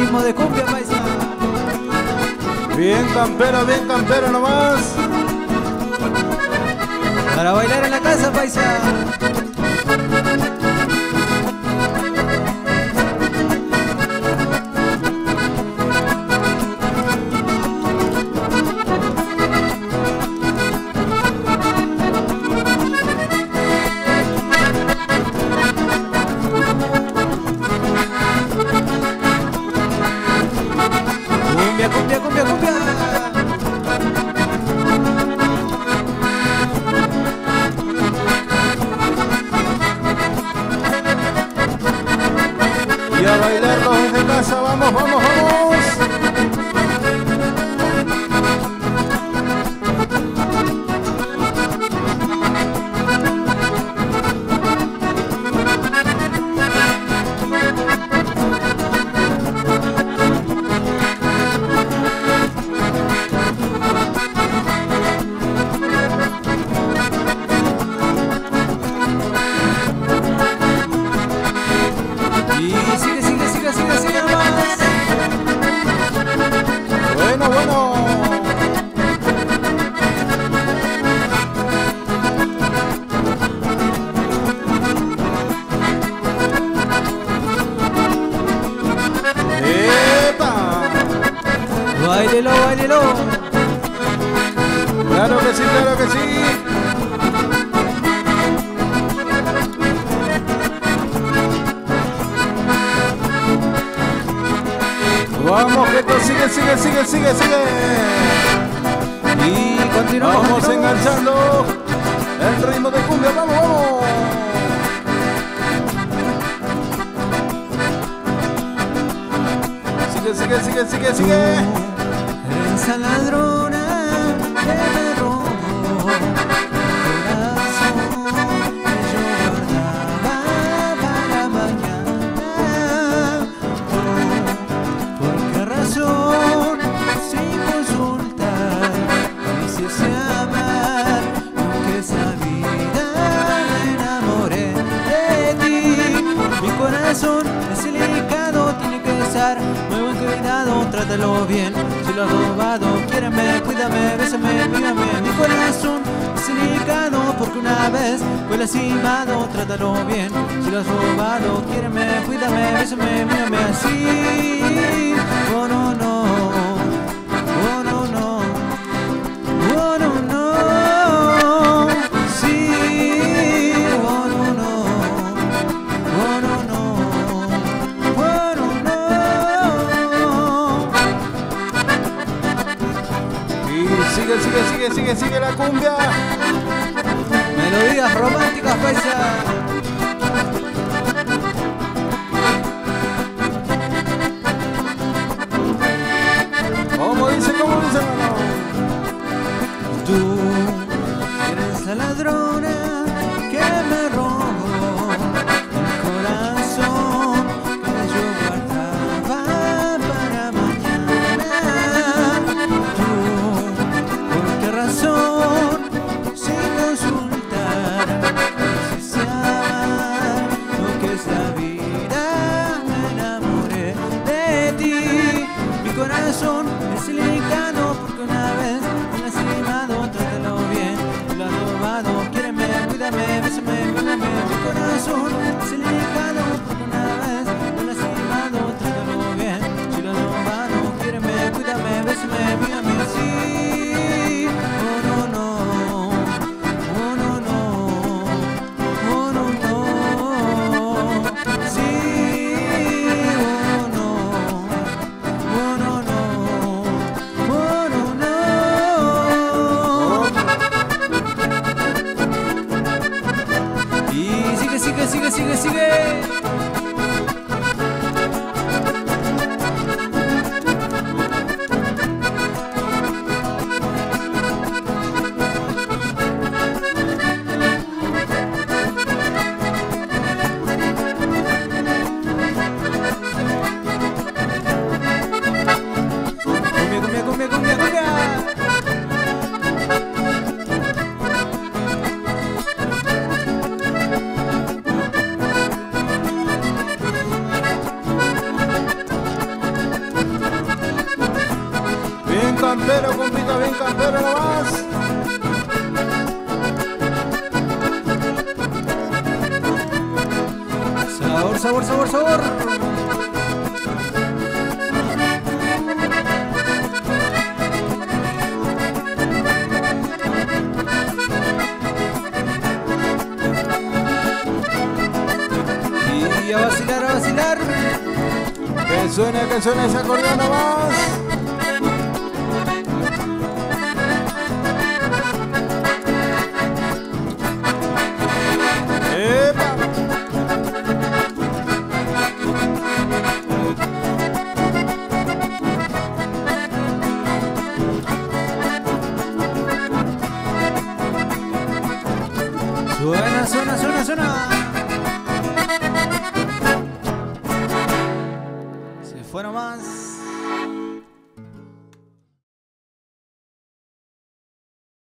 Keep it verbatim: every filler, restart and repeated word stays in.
ritmo de cumbia, paisa. Bien campero, bien campero nomás. Para bailar en la casa, paisa. Cumbia, cumbia, cumbia, cumbia. Y a bailarlo desde casa, vamos, vamos, vamos. Y sigue, sigue, sigue, sigue, sigue más. Bueno, bueno. ¡Epa! Báilelo, báilelo. Claro que sí, claro que sí. Vamos, que esto sigue, sigue, sigue, sigue, sigue. Y continuamos. Vamos continuamos. enganchando el ritmo de cumbia, vamos, vamos. Sigue, sigue, sigue, sigue, sigue. Esa ladrona que me robó el corazón que yo guardaba para mañana. Oh, ¿por qué razón, sin consultar, me hiciste amar? Aunque esa vida me enamoré de ti. Mi corazón es delicado, tiene que estar muy buen cuidado, trátalo bien. Si lo has robado, quiéreme, cuídame, bésame, mírame. Mi corazón es delicado porque una vez fue lastimado, trátalo bien. Si lo has robado, quiéreme, cuídame, bésame, mírame así. Oh no, no, oh no, no, oh no, no, sí, oh no, no, oh no, no, oh no, no. Y sigue, sigue, sigue, sigue, sigue la cumbia. Melodías románticas, paisa. ¿Cómo dice, cómo dice, hermano? Tú eres la ladrona que me robó el corazón que yo guardaba para mañana. Tú, ¿por qué razón, sin consultar, me hiciste amar? Lo que es la vida, me enamoré de ti. Mi corazón es delicado porque una vez me has lastimado, trátalo bien. Si lo has robado, quiéreme, cuídame, bésame, mírame. Mi corazón es delicado porque una vez me has lastimado, trátalo bien. Si lo has robado, quiéreme, cuídame, bésame, mírame así. Oh no, no, oh no, no, oh no, no, sí, oh no. Oh no, no, oh no, no. Y sigue, sigue, sigue, sigue, sigue. sabor, sabor, sabor. Y a vacilar, a vacilar. Que suene, que suene ese acordeón nomás. ¡Epa! Suena, suena, suena, suena. Se fue nomás.